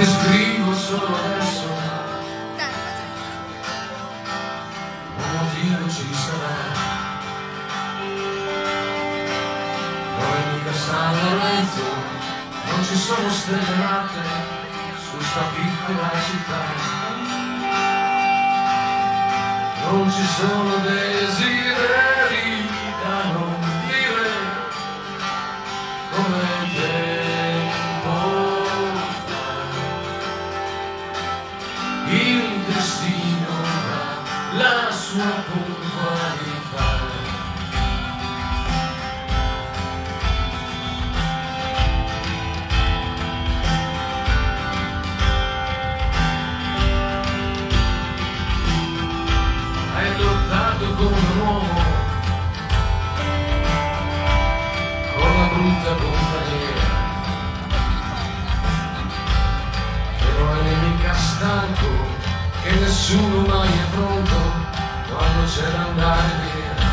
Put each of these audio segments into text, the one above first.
ti scrivo solo adesso, un motivo ci sarà. Noi mica San Lorenzo, non ci sono stelle nate su sta piccola città. Non ci sono desideri da non dire come tempo fa. Il destino ha la sua puntualità. Come un uomo con la brutta compagnia, che non è mica stanco, che nessuno mai è pronto quando c'è da andare via.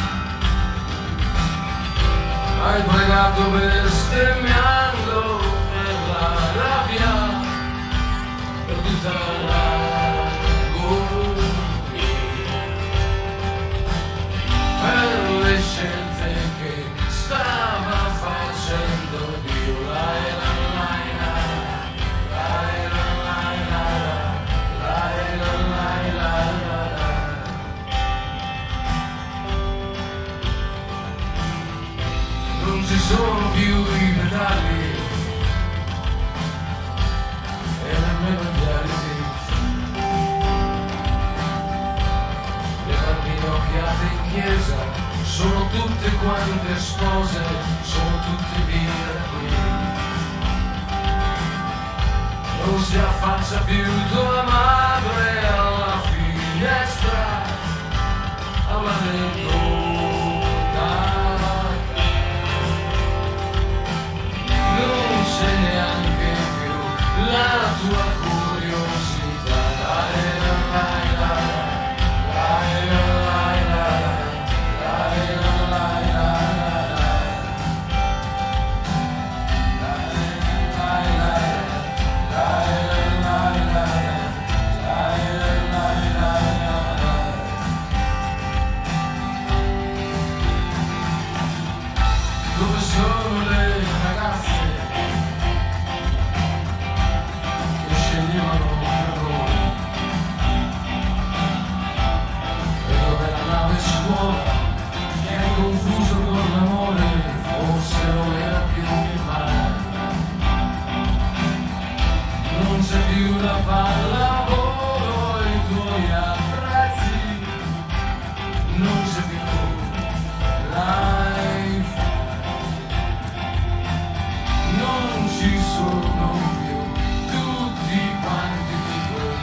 Hai pagato bestemmiando per la rabbia, per tutta la non ci sono più i pedali e nemmeno gli aliti. Le bambine occhiate in chiesa sono tutte quante spose, sono tutte via da qui. Non si affaccia più tua madre alla finestra, alla dentro. La tua curiosità, dove sono le ragazze che sceglievano per noi, e dove la nave scuola che è confuso con l'amore, forse non era più il mare. Non c'è più la pallavolo e i tuoi attrezzi, non c'è più life, non ci sono più tutti quanti di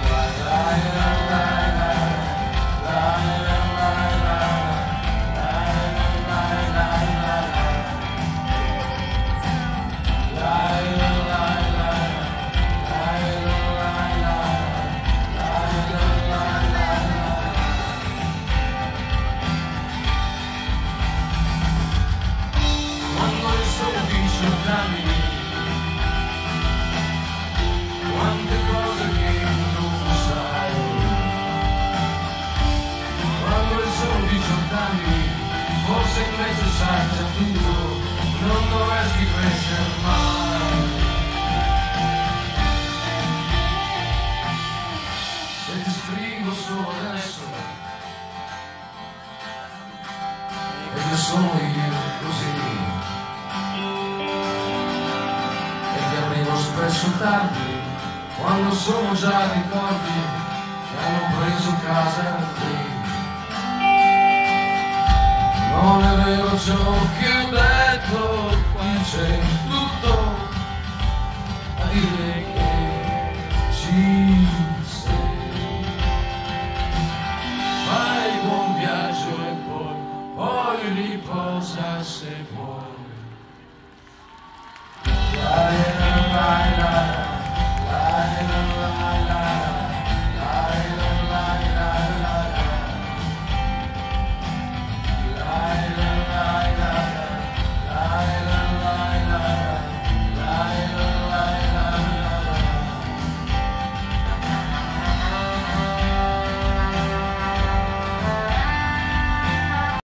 quante cose che non sai. Quando sono 18 anni, forse invece sai già tutto, non dovresti crescere mai. Se ti scrivo solo adesso, ed sono io così, spesso tardi, quando sono già ricordi che hanno preso casa qui. Non è vero ciò che ho detto, qui c'è tutto a dire che ci sei. Fai buon viaggio e poi riposa se vuoi.